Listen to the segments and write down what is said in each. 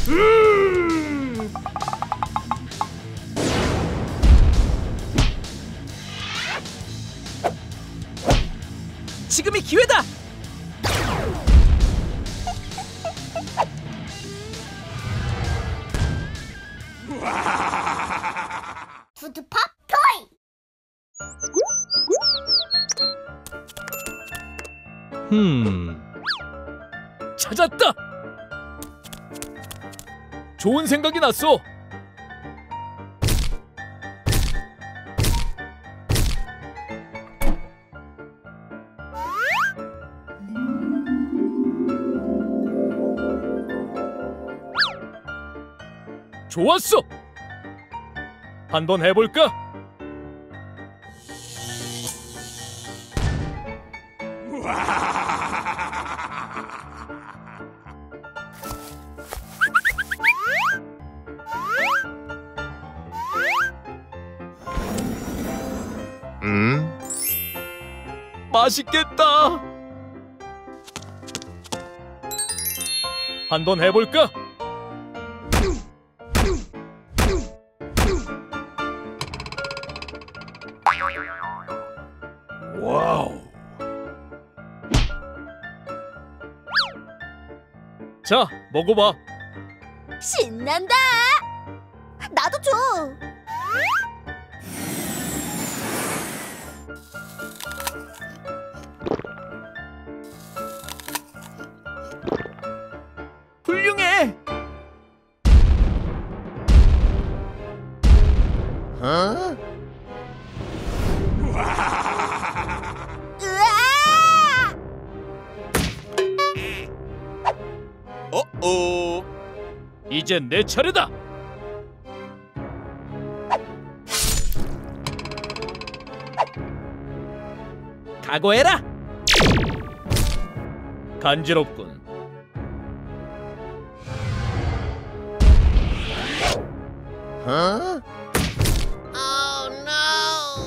지금이 기회다. 푸드팝 토이. 찾았다. 좋은 생각이 났어. 좋았어. 한번 해볼까? 맛있겠다. 한번 해볼까? 와우. 자, 먹어봐. 신난다. 나도 줘. 훌륭해. 으아! 이젠 내 차례다. 각오해라. 간지럽군. Oh no!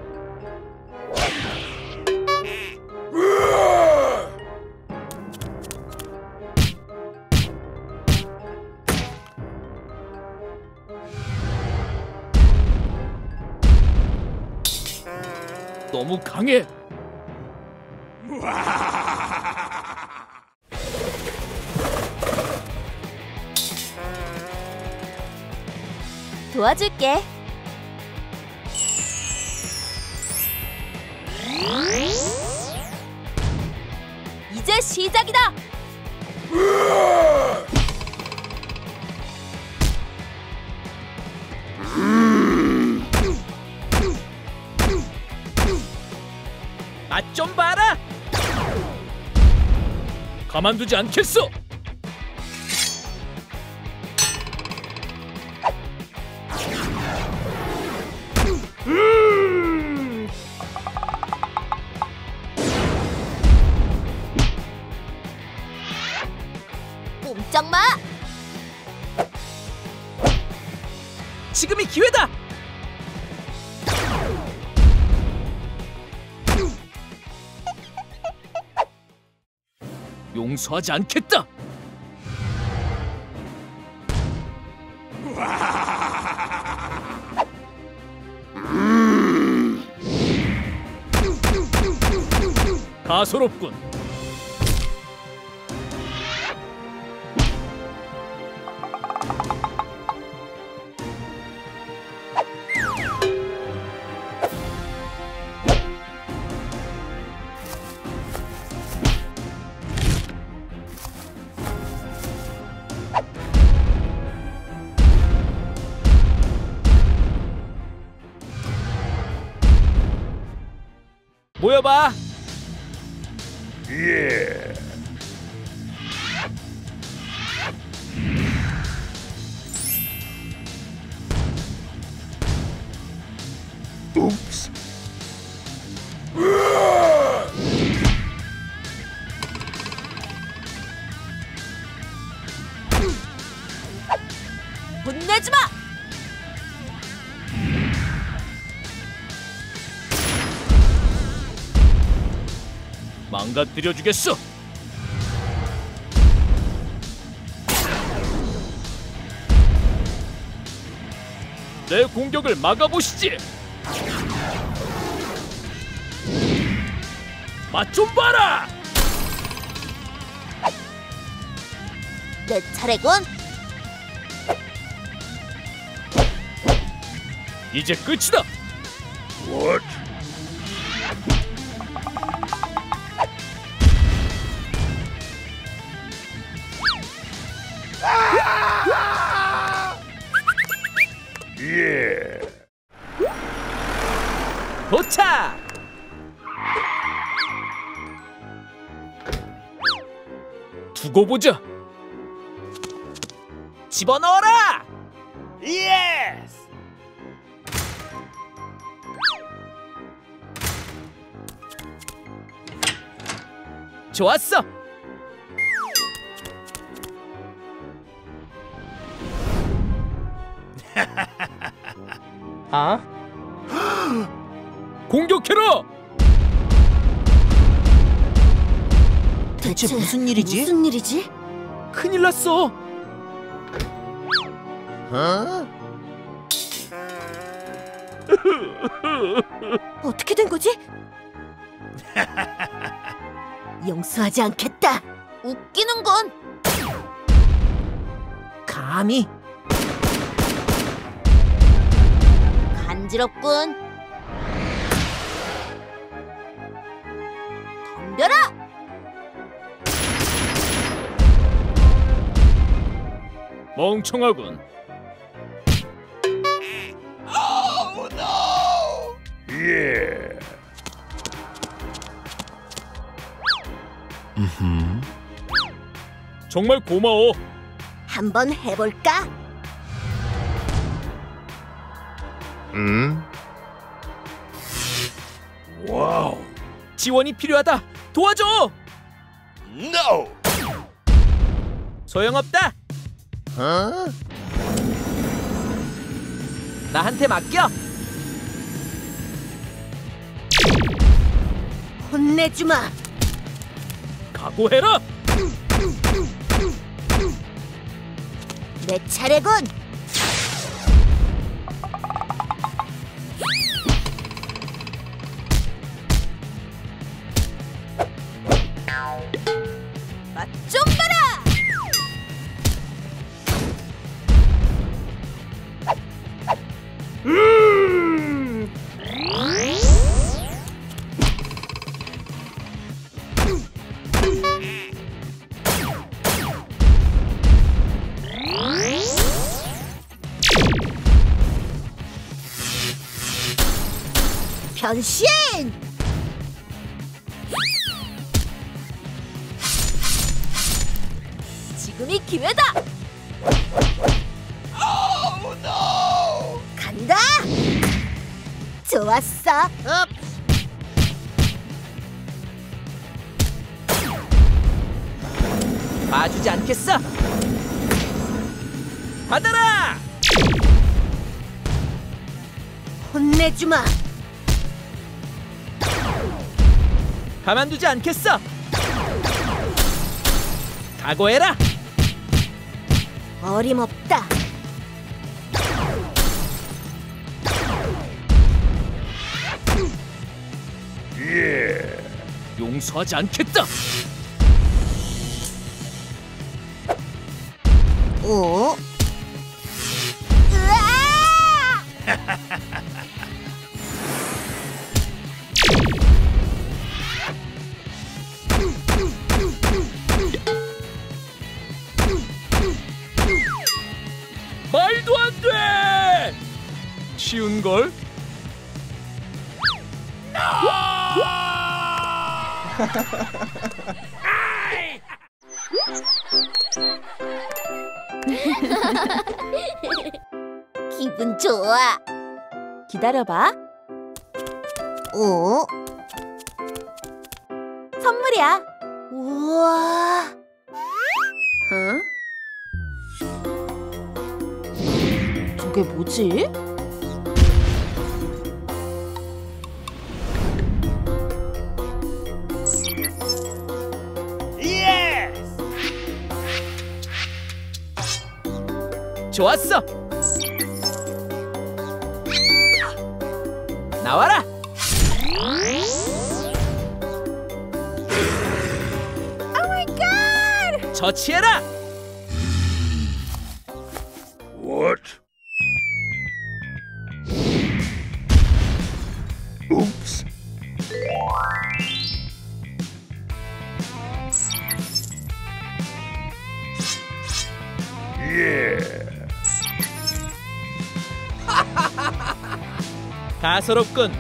너무 강해. 도와줄게. 이제 시작이다. 맛 좀 봐라. 가만두지 않겠어. 꼼짝 마. 지금이 기회다. 용서하지 않겠다. 가소롭군. 모여봐. 예. 옵스. 혼내지 마. 망가뜨려 주겠어. 내 공격을 막아보시지. 맛 좀 봐라. 내 차례군. 이제 끝이다. What? Yeah. 도착. 두고 보자. 집어넣어라. 예스. 좋았어. 아? 공격해라. 대체 무슨 일이지? 무슨 일이지? 큰일 났어. Huh? 어떻게 된 거지? 용서하지 않겠다. 웃기는군. 감히. 간지럽군. 덤벼라. 멍청하군. Yeah. 정말 고마워. 한번 해볼까? Wow. 지원이 필요하다. 도와줘. No. 소용없다. Huh? 나한테 맡겨. 혼내주마. 각오해라. 내 차례군. 맛 좀 봐라. 변신! 지금이 기회다! 간다! 좋았어! 봐주지 않겠어. 받아라. 혼내주마! 가만두지 않겠어. 각오해라. 어림없다! Yeah. 용서하지 않겠다. 오? 으아! 말도 안 돼. 쉬운 걸. 기분 좋아. 기다려봐. 오? 선물이야. 우와. 응? 저게 뭐지? 좋았어. 나와라. 처치해라. What? Oops. Yeah. 다소롭군.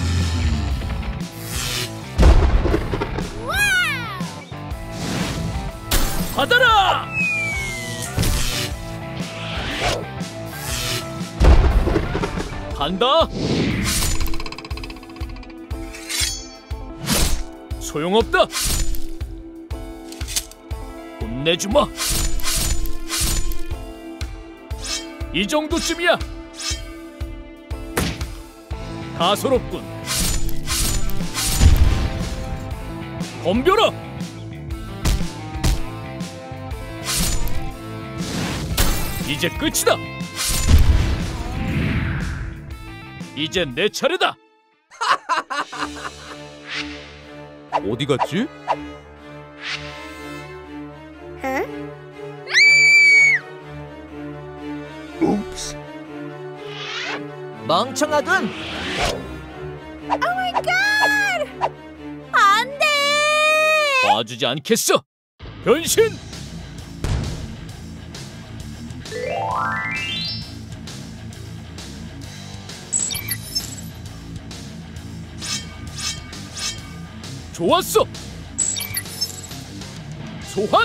받아라. 간다. 소용없다. 혼내주마. 이 정도쯤이야. 다소롭군. 덤벼라. 이제 끝이다. 이젠 내 차례다. 어디 갔지? Oops. 멍청하군. 안 돼! 봐주지 않겠어. 변신. 좋았어. 소환.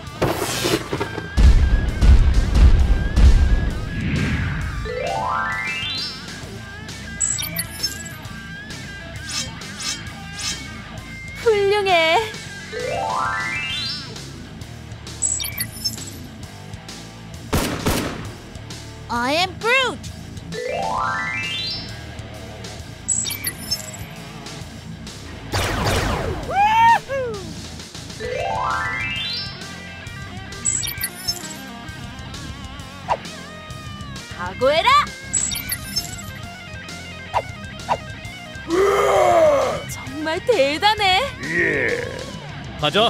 훌륭해. I am Groot. 각오해라. 정말 대단해. Yeah. 가자.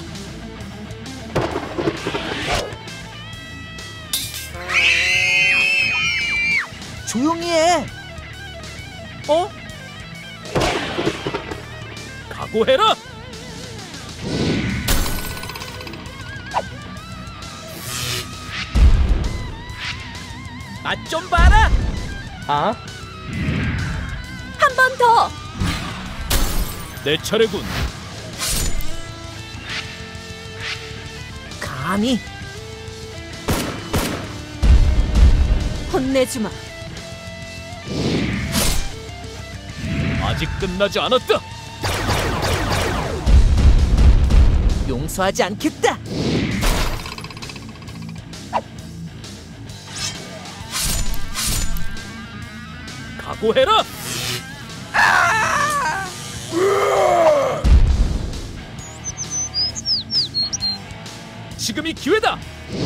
조용히 해. 어? 각오해라. 맛 좀 봐라. 아? 한 번 더. 내 차례군. 감히 혼내주마. 아직 끝나지 않았다. 용서하지 않겠다. 각오해라. 지금이 기회다.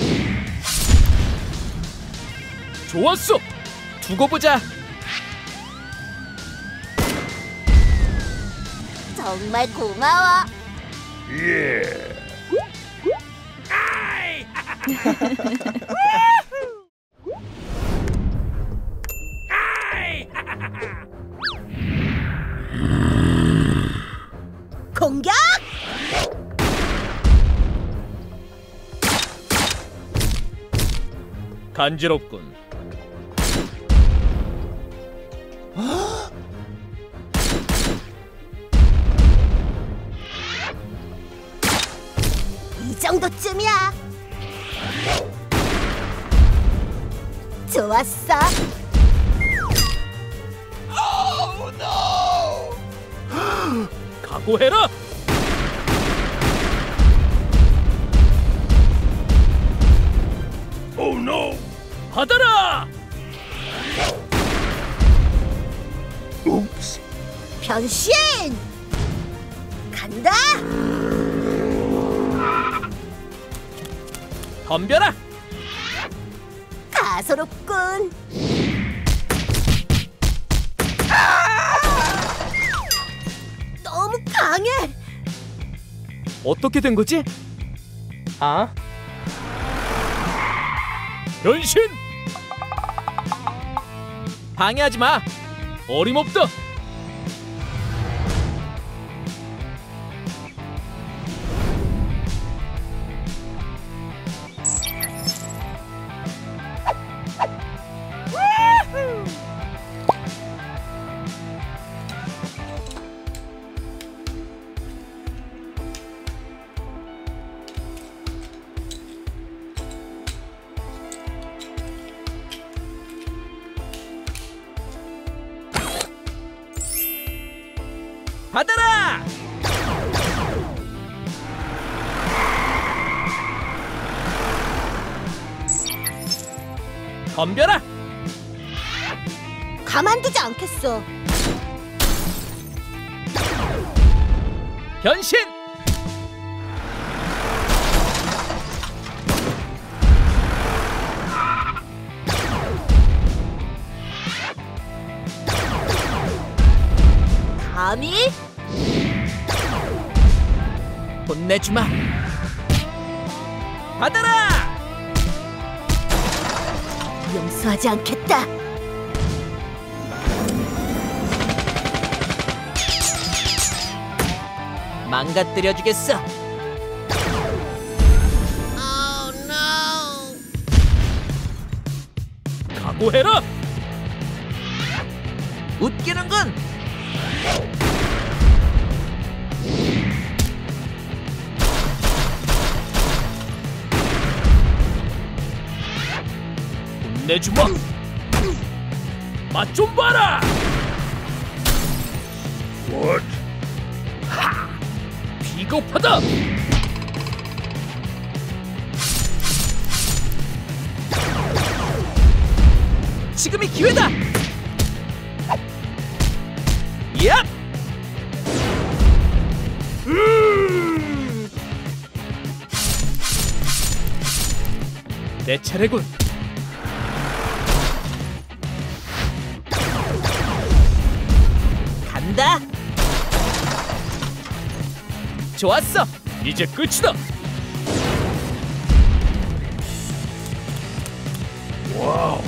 좋았어. 두고 보자. 정말 고마워. Yeah. 공격! 간지럽군. 이 정도쯤이야. 좋았어. 각오해라. Oh no. 받아라. Oops. 변신! 간다! 덤벼라. 가소롭군. 강해. 어떻게 된 거지? 아? 변신! 방해하지 마. 어림없다. 받아라! 덤벼라! 가만두지 않겠어. 변신! 감히? 혼내주마. 받아라! 용서하지 않겠다. 망가뜨려 주겠어. 각오해라. 웃기는군. 혼내주마. 맛 좀 봐라. What? 비겁하다. 지금이 기회다. 야! 내 차례군. 간다. 좋았어. 이제 끝이다. 와우.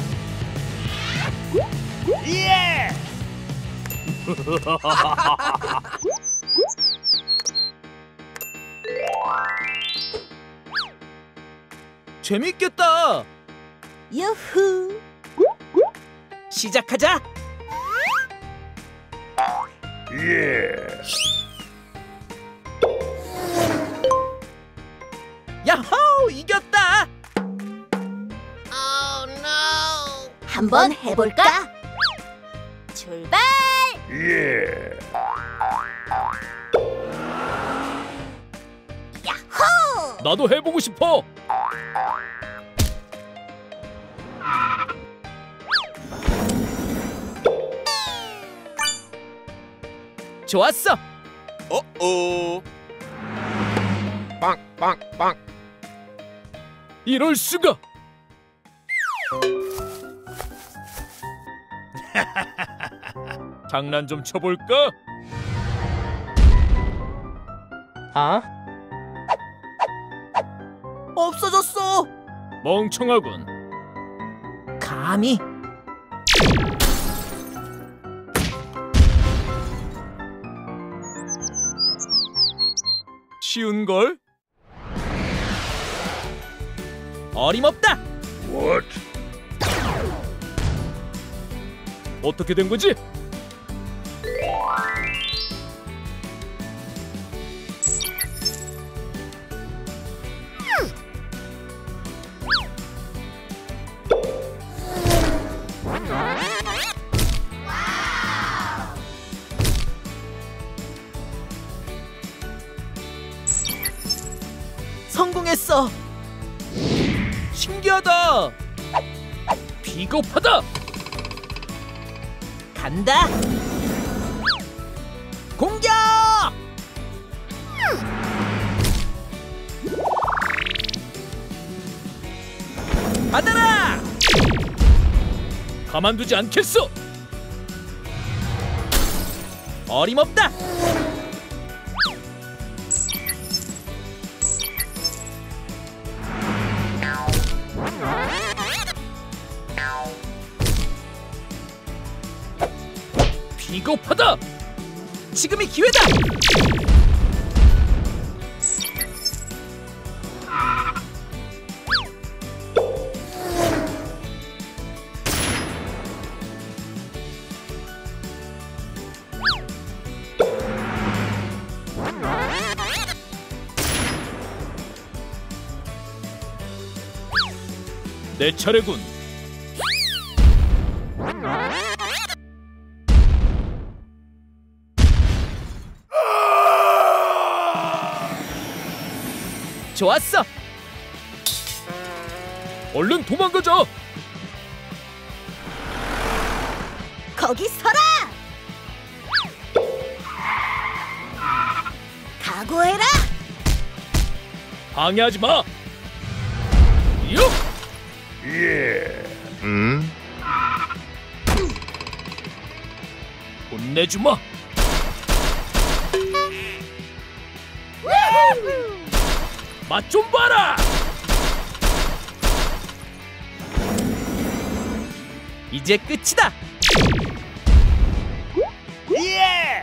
예! 재밌겠다. 유후. 시작하자. Yeah. 야호! 이겼다. 한번 해볼까? 출발. Yeah. 야호! 나도 해보고 싶어. 좋았어. 어어. 빵빵빵. 이럴 수가. 장난 좀 쳐볼까? 아? 없어졌어. 멍청하군. 감히. 쉬운 걸? 어림없다. What? 어떻게 된 거지? 성공했어. 신기하다. 비겁하다. 간다. 공격! 받아라. 가만두지 않겠어. 어림없다. 비겁하다. 지금이 기회다. 내 차례군. 좋았어. 얼른 도망가자. 거기 서라. 각오해라. 방해하지 마. 육. 예. 혼내주마. 맛 좀 봐라. 이제 끝이다. 예.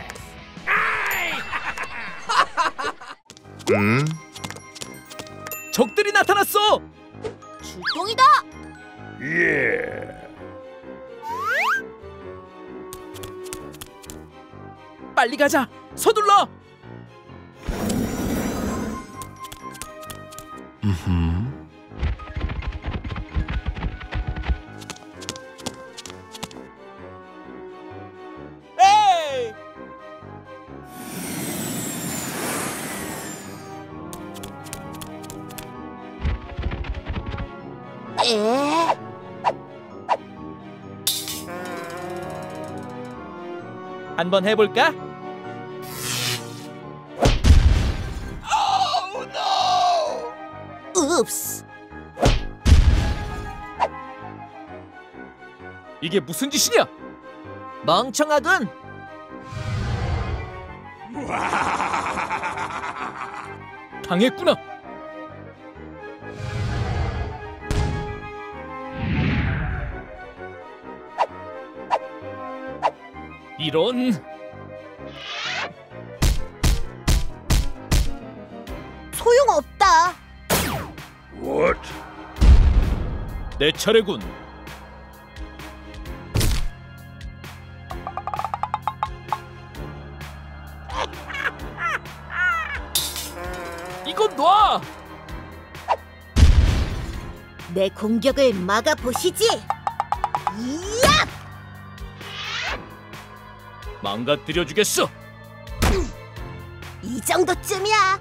적들이 나타났어. 출동이다. 예. 빨리 가자. 서둘러. 에이! 에? 한번 해볼까? 읍스. 이게 무슨 짓이냐? 멍청하군. 당했구나. 이런. 소용없다. What? 내 차례군. 이건 놔. 내 공격을 막아보시지. 이야! 망가뜨려주겠어. 이 정도쯤이야.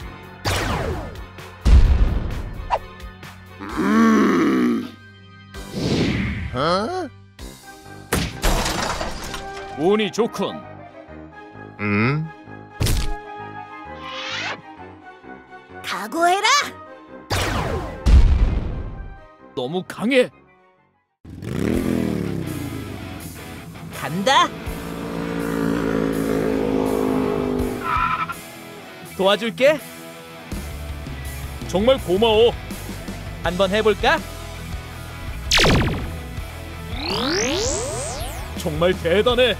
운이 좋군. 각오해라. 너무 강해. 간다. 도와줄게. 정말 고마워. 한번 해볼까? 정말 대단해.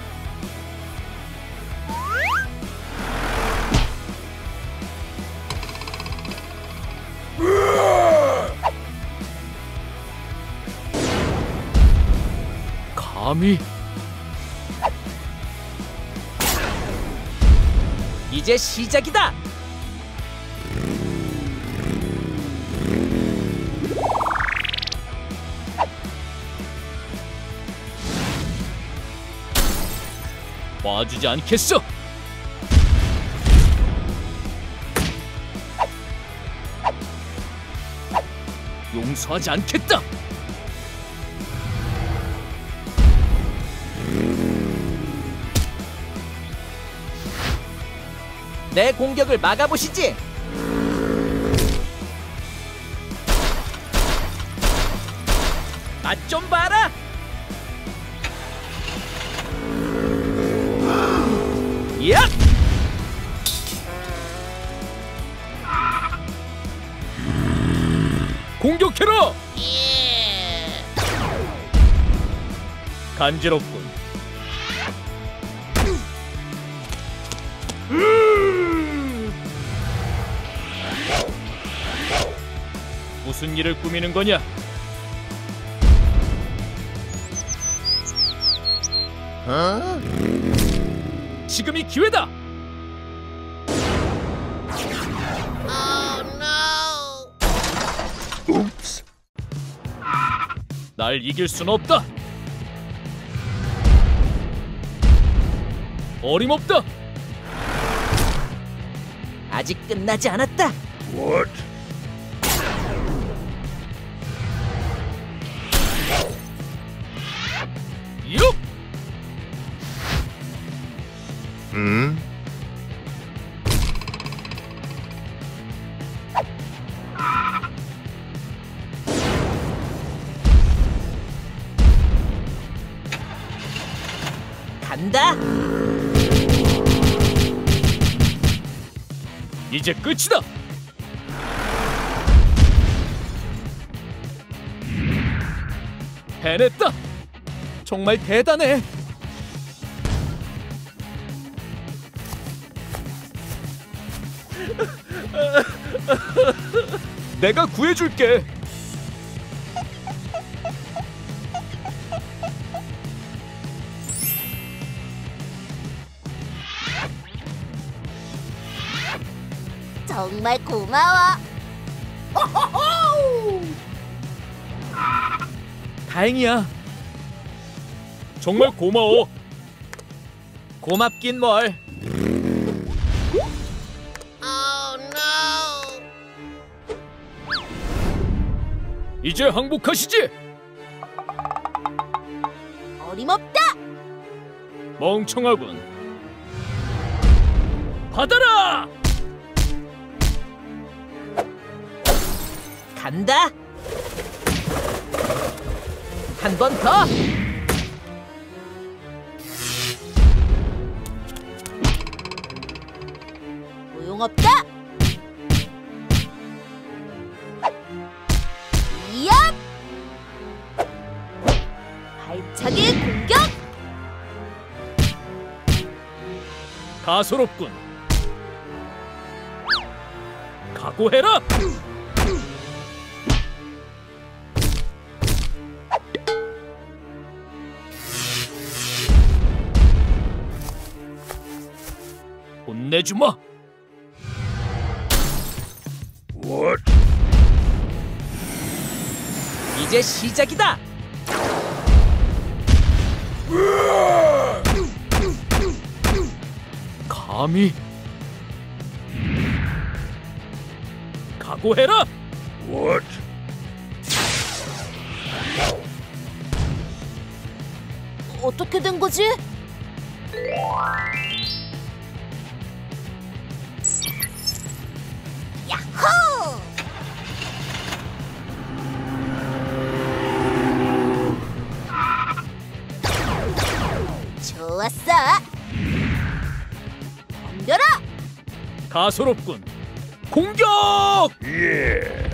감히. 이제 시작이다. 봐주지 않겠어. 용서하지 않겠다. 내 공격을 막아보시지. 맛 좀 봐라. 야! 공격해라. 간지럽군. 무슨 일을 꾸미는 거냐? 지금이 기회다. Oops. 날 이길 순 없다. 어림없다. 아직 끝나지 않았다. What? 육! Hmm? 간다. 이제 끝이다. 해냈다. 정말 대단해. 내가 구해줄게. 정말 고마워. 다행이야. 정말 고마워. 고맙긴 뭘. 이제 항복하시지. 어림없다. 멍청하군. 받아라. 간다. 한 번 더. 소용없다. 이압. 발차기 공격. 가소롭군. 각오해라. 혼내주마. What? 이제 시작이다. 감히. 각오해라. What? 어떻게 된 거지? 야호! 좋았어. 덤벼라. 가소롭군. 공격! Yeah.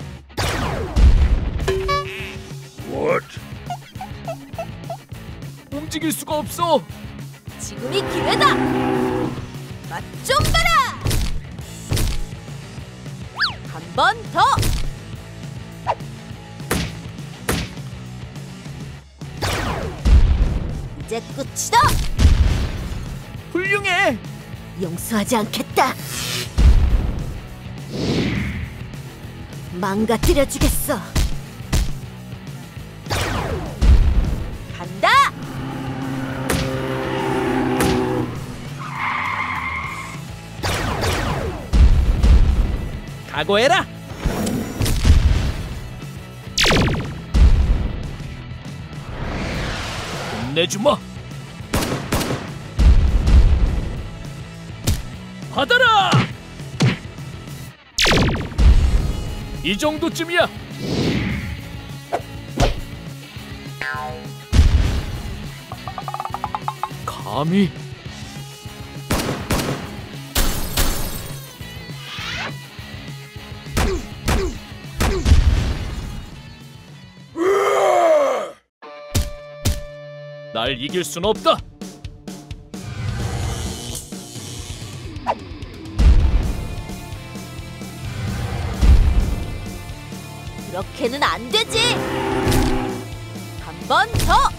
What? 움직일 수가 없어. 지금이 기회다. 맛 좀 봐라. 한 번 더. 이제 끝이다. 훌륭해. 용서하지 않겠다. 망가뜨려 주겠어. 간다. 각오해라. 혼내주마. 받아라. 이 정도쯤이야. 감히. 날 이길 순 없다. 이렇게는 안 되지. 한 번 더.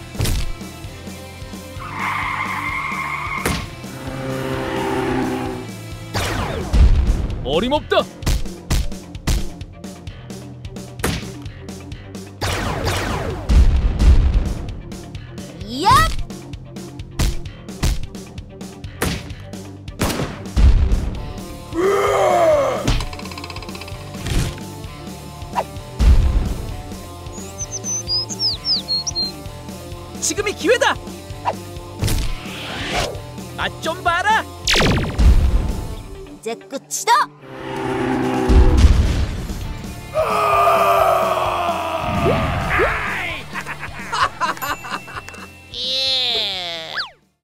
어림없다. 이야! 지금이 기회다. 맛 좀 봐라. 이제 끝이다.